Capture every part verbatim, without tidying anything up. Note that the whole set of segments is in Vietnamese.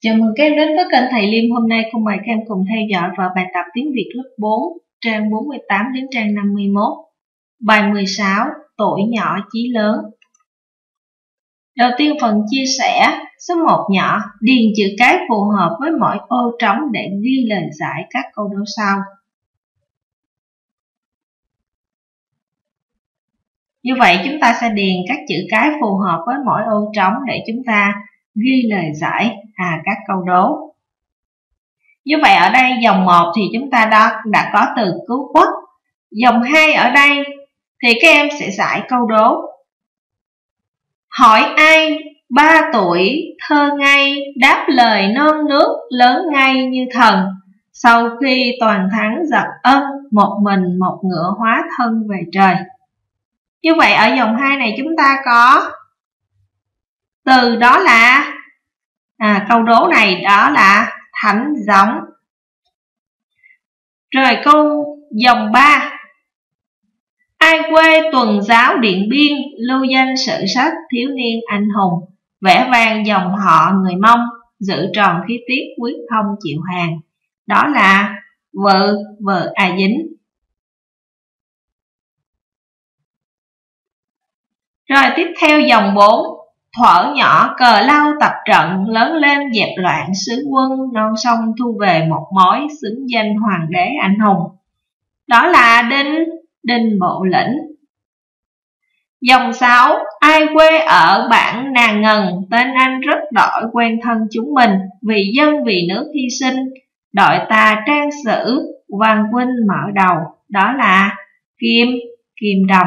Chào mừng các em đến với kênh Thầy Liêm. Hôm nay cô mời các em cùng theo dõi vào bài tập tiếng Việt lớp bốn, trang bốn mươi tám đến trang năm mươi mốt. Bài mười sáu, tuổi nhỏ chí lớn. Đầu tiên phần chia sẻ. Số một nhỏ, điền chữ cái phù hợp với mỗi ô trống để ghi lời giải các câu đố sau. Như vậy chúng ta sẽ điền các chữ cái phù hợp với mỗi ô trống để chúng ta ghi lời giải à các câu đố. Như vậy ở đây dòng một thì chúng ta đã, đã có từ cứu quốc. Dòng hai ở đây thì các em sẽ giải câu đố. Hỏi ai ba tuổi thơ ngây, đáp lời non nước lớn ngay như thần. Sau khi toàn thắng giật ân, một mình một ngựa hóa thân về trời. Như vậy ở dòng hai này chúng ta có từ đó là à, câu đố này đó là thánh giống. Rồi câu dòng ba. Ai quê tuần giáo Điện Biên, lưu danh sử sách thiếu niên anh hùng, vẽ vang dòng họ người Mông, giữ tròn khí tiết quyết không chịu hàng. Đó là vợ vợ à dính. Rồi tiếp theo dòng bốn. Thuở nhỏ cờ lao tập trận, lớn lên dẹp loạn xứ quân, non sông thu về một mối, xứng danh hoàng đế anh hùng. Đó là Đinh Đinh Bộ Lĩnh. Dòng sáu. Ai quê ở bản Nàng Ngần, tên anh rất đổi quen thân chúng mình, vì dân vì nước hy sinh, đội ta trang sử, Hoàng huynh mở đầu. Đó là Kim Kim Đồng.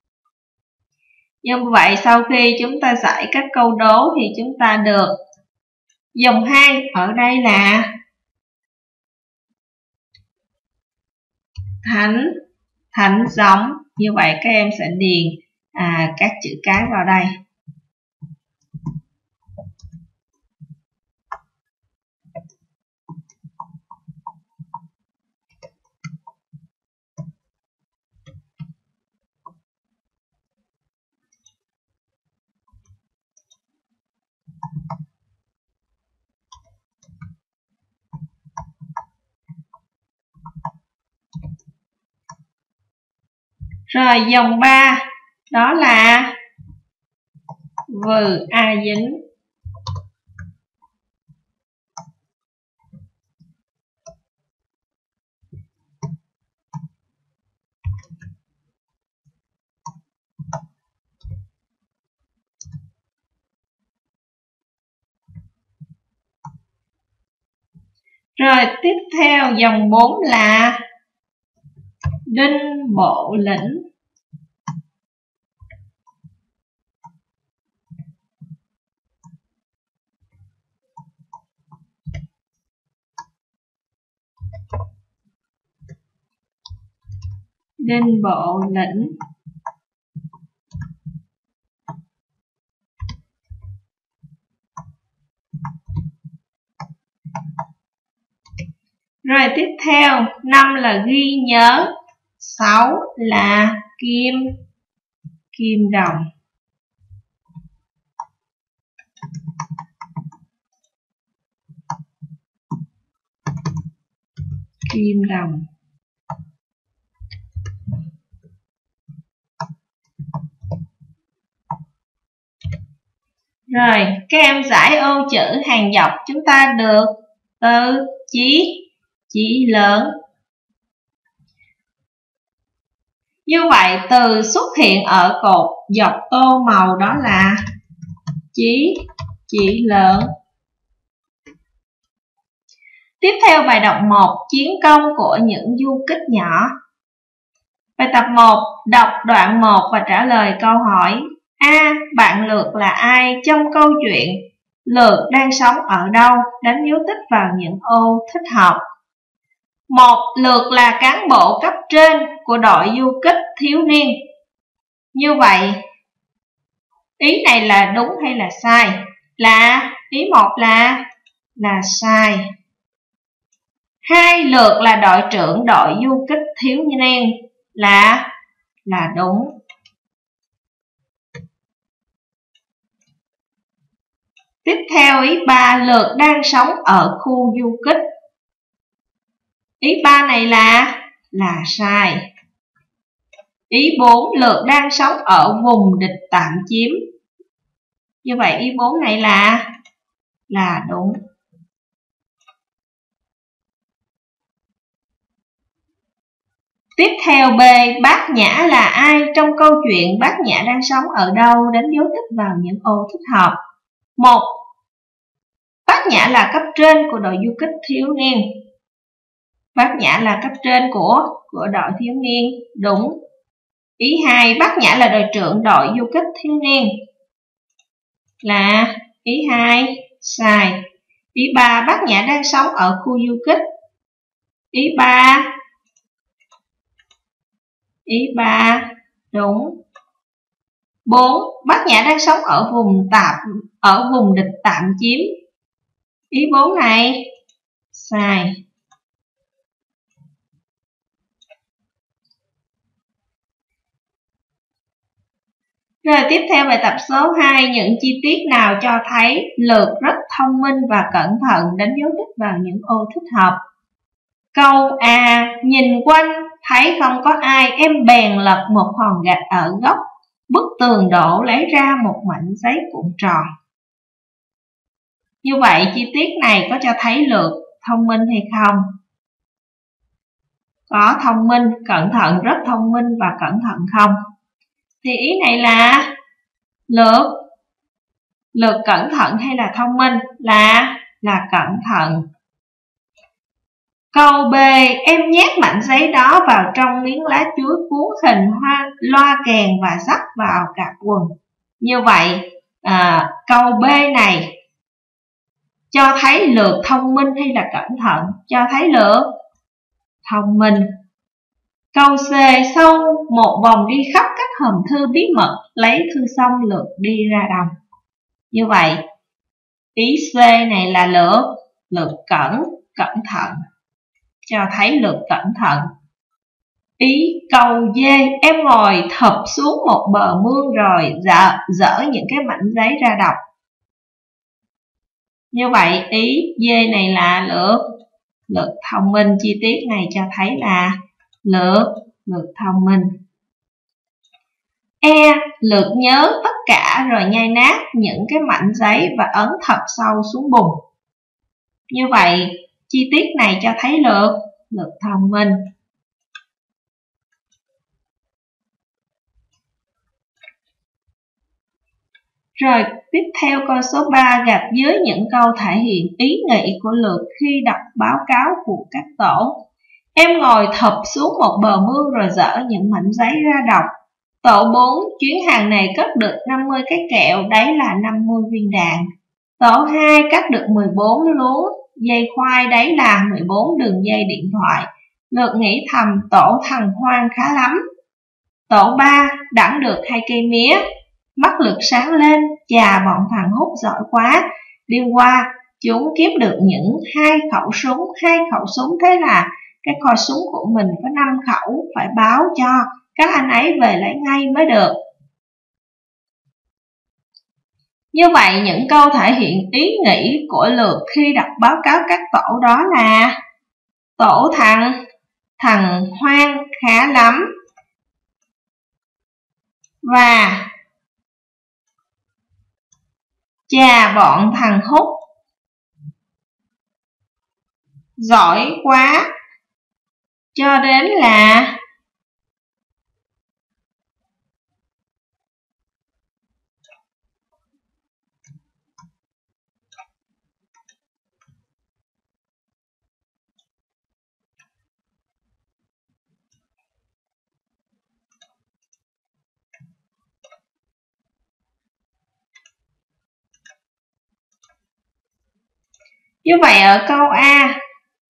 Như vậy sau khi chúng ta giải các câu đố thì chúng ta được dòng hai ở đây là thánh thánh giống. Như vậy các em sẽ điền à, các chữ cái vào đây. Rồi dòng ba đó là vừ a dính. Rồi tiếp theo dòng bốn là Đinh Bộ Lĩnh. Đinh Bộ Lĩnh. Rồi tiếp theo năm là ghi nhớ, sáu là Kim Kim Đồng. Kim Đồng. Rồi các em giải ô chữ hàng dọc chúng ta được từ chí chí lớn. Như vậy từ xuất hiện ở cột dọc tô màu đó là chí chí lớn. Tiếp theo bài đọc một, chiến công của những du kích nhỏ. Bài tập một, đọc đoạn một và trả lời câu hỏi. A. Bạn Lược là ai trong câu chuyện? Lược đang sống ở đâu? Đánh dấu tích vào những ô thích hợp. Một. Lược là cán bộ cấp trên của đội du kích thiếu niên. Như vậy ý này là đúng hay là sai? Là ý một là là sai. Hai. Lược là đội trưởng đội du kích thiếu niên. Là là đúng. Tiếp theo ý ba, Lược đang sống ở khu du kích. Ý ba này là là sai. Ý bốn, Lược đang sống ở vùng địch tạm chiếm. Như vậy ý bốn này là là đúng. Tiếp theo B, Bát Nhã là ai? Trong câu chuyện Bát Nhã đang sống ở đâu? Đánh dấu tích vào những ô thích hợp. Một, Bát Nhã là cấp trên của đội du kích thiếu niên. Bát Nhã là cấp trên của của đội thiếu niên, đúng. Ý hai, Bát Nhã là đội trưởng đội du kích thiếu niên, là ý hai, sai. Ý ba, Bát Nhã đang sống ở khu du kích. Ý ba, ý ba, đúng. Bốn, Bát Nhã đang sống ở vùng tạm ở vùng địch tạm chiếm. Ý bốn này sai. Rồi tiếp theo bài tập số hai, những chi tiết nào cho thấy Lược rất thông minh và cẩn thận, đánh dấu tích vào những ô thích hợp. Câu A, nhìn quanh thấy không có ai, em bèn lật một hòn gạch ở góc bức tường đổ, lấy ra một mảnh giấy cuộn tròn. Như vậy chi tiết này có cho thấy Lược thông minh hay không? Có thông minh, cẩn thận, rất thông minh và cẩn thận không? Thì ý này là Lược Lược cẩn thận hay là thông minh? Là là cẩn thận. Câu B, em nhét mảnh giấy đó vào trong miếng lá chuối cuốn hình hoa loa kèn và dắt vào cặp quần. Như vậy à, câu B này cho thấy Lược thông minh hay là cẩn thận? Cho thấy Lược thông minh. Câu C, sau một vòng đi khắp các hòm thư bí mật, lấy thư xong Lược đi ra đồng. Như vậy ý C này là Lược Lược cẩn cẩn thận, cho thấy Lược cẩn thận. Ý câu D, em ngồi thụp xuống một bờ mương rồi dở, dở những cái mảnh giấy ra đọc. Như vậy ý D này là Lược Lược thông minh, chi tiết này cho thấy là Lược Lược thông minh. E, Lược nhớ tất cả rồi nhai nát những cái mảnh giấy và ấn thật sâu xuống bùn. Như vậy chi tiết này cho thấy Lược Lược thông minh. Rồi tiếp theo câu số ba, gạch dưới những câu thể hiện ý nghĩ của Lược khi đọc báo cáo của các tổ. Em ngồi thụp xuống một bờ mương rồi dở những mảnh giấy ra đọc. Tổ bốn, chuyến hàng này cất được năm mươi cái kẹo, đấy là năm mươi viên đạn. Tổ hai, cắt được mười bốn luống dây khoai, đấy là mười bốn đường dây điện thoại. Lược nghĩ thầm, tổ thằng Hoang khá lắm. Tổ ba, đẳng được hai cây mía. Mắt Lược sáng lên, chà, bọn thằng Hút giỏi quá. Đêm qua chúng kiếm được những hai khẩu súng, hai khẩu súng, thế là cái kho súng của mình có năm khẩu, phải báo cho các anh ấy về lấy ngay mới được. Như vậy những câu thể hiện ý nghĩ của Lược khi đọc báo cáo các tổ đó là tổ thằng thằng Hoang khá lắm và chà, bọn thằng Hút giỏi quá, cho đến là như vậy ở câu A.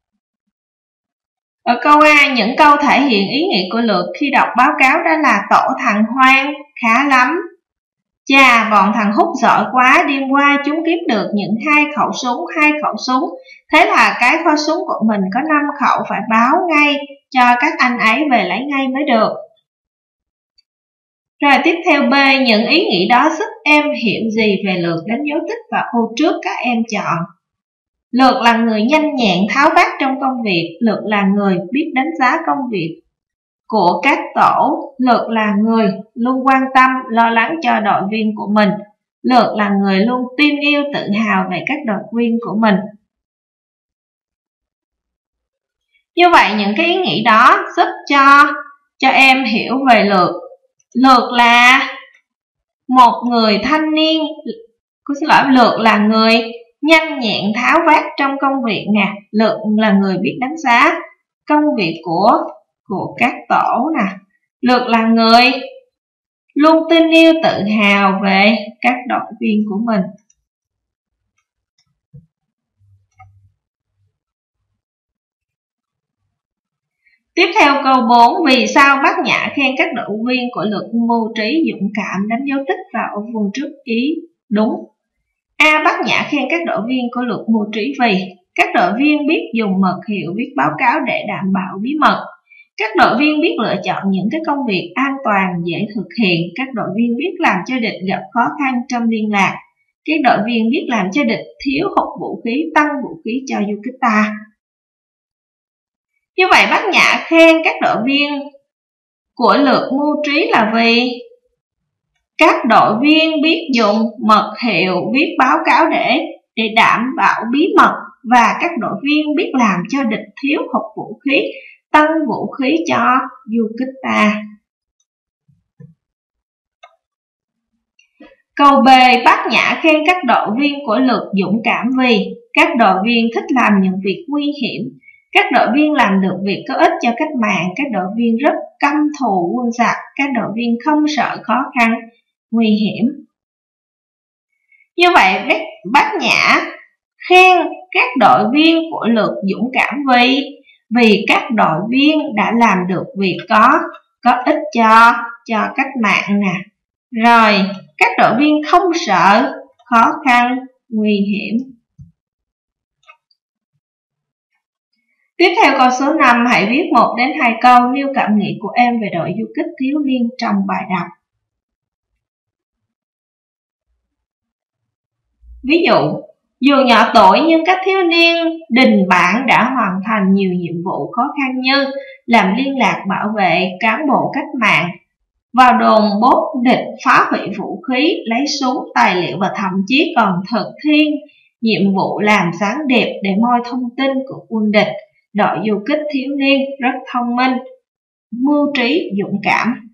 Ở câu A, những câu thể hiện ý nghĩ của Lược khi đọc báo cáo đó là tổ thằng Hoang khá lắm. Chà, bọn thằng Hút giỏi quá, đêm qua chúng kiếm được những hai khẩu súng, hai khẩu súng. Thế là cái kho súng của mình có năm khẩu, phải báo ngay cho các anh ấy về lấy ngay mới được. Rồi tiếp theo B, những ý nghĩ đó giúp em hiểu gì về Lược đánh dấu tích và ô trước các em chọn. Lược là người nhanh nhẹn tháo vát trong công việc. Lược là người biết đánh giá công việc của các tổ. Lược là người luôn quan tâm, lo lắng cho đội viên của mình. Lược là người luôn tin yêu, tự hào về các đội viên của mình. Như vậy những cái ý nghĩ đó giúp cho cho em hiểu về Lược. Lược là một người thanh niên, cô xin lỗi, Lược là người nhanh nhẹn tháo vát trong công việc nè. Lược là người biết đánh giá công việc của của các tổ nè. Lược là người luôn tin yêu, tự hào về các đội viên của mình. Tiếp theo câu bốn, vì sao Bát Nhã khen các đội viên của Lược mưu trí, dũng cảm, đánh dấu tích vào ở vùng trước ý đúng. A. Bát Nhã khen các đội viên của Lược mưu trí vì các đội viên biết dùng mật hiệu, biết báo cáo để đảm bảo bí mật. Các đội viên biết lựa chọn những cái công việc an toàn, dễ thực hiện. Các đội viên biết làm cho địch gặp khó khăn trong liên lạc. Các đội viên biết làm cho địch thiếu hụt vũ khí, tăng vũ khí cho du kích ta. Như vậy Bát Nhã khen các đội viên của Lược mưu trí là vì các đội viên biết dùng mật hiệu, biết báo cáo để để đảm bảo bí mật, và các đội viên biết làm cho địch thiếu hụt vũ khí, tăng vũ khí cho du kích ta. Câu B, Bát Nhã khen các đội viên của Lược dũng cảm vì các đội viên thích làm những việc nguy hiểm. Các đội viên làm được việc có ích cho cách mạng. Các đội viên rất căm thù quân giặc. Các đội viên không sợ khó khăn, nguy hiểm. Như vậy Bát Nhã khen các đội viên của Lược dũng cảm vì vì các đội viên đã làm được việc có có ích cho cho cách mạng nè. Rồi các đội viên không sợ khó khăn, nguy hiểm. Tiếp theo câu số năm, hãy viết một đến hai câu nêu cảm nghĩ của em về đội du kích thiếu niên trong bài đọc. Ví dụ, dù nhỏ tuổi nhưng các thiếu niên đình bản đã hoàn thành nhiều nhiệm vụ khó khăn như làm liên lạc, bảo vệ cán bộ cách mạng, vào đồn bốt địch, phá hủy vũ khí, lấy súng, tài liệu và thậm chí còn thực thi nhiệm vụ làm sáng đẹp để moi thông tin của quân địch. Đội du kích thiếu niên rất thông minh, mưu trí, dũng cảm.